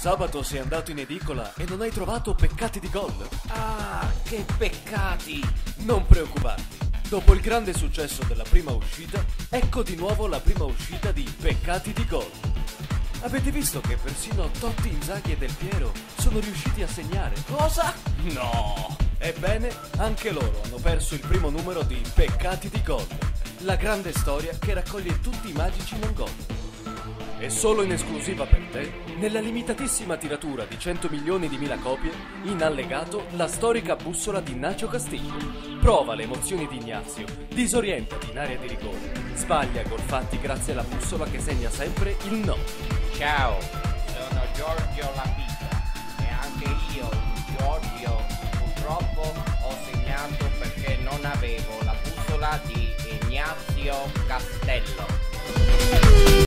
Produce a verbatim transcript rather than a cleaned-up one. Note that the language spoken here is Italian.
Sabato sei andato in edicola e non hai trovato Peccati di Gol? Ah, che peccati! Non preoccuparti. Dopo il grande successo della prima uscita, ecco di nuovo la prima uscita di Peccati di Gol. Avete visto che persino Totti, Inzaghi e Del Piero sono riusciti a segnare? Cosa? No! Ebbene, anche loro hanno perso il primo numero di Peccati di Gol, la grande storia che raccoglie tutti i magici non gol. E solo in esclusiva per te, nella limitatissima tiratura di cento milioni di mila copie, in allegato la storica bussola di Nacho Castillo. Prova le emozioni di Ignazio, disorientati in area di rigore, sbaglia gol fatti grazie alla bussola che segna sempre il no. Ciao, sono Giorgio Lapita e anche io, Giorgio, purtroppo ho segnato perché non avevo la bussola di Ignazio Castello.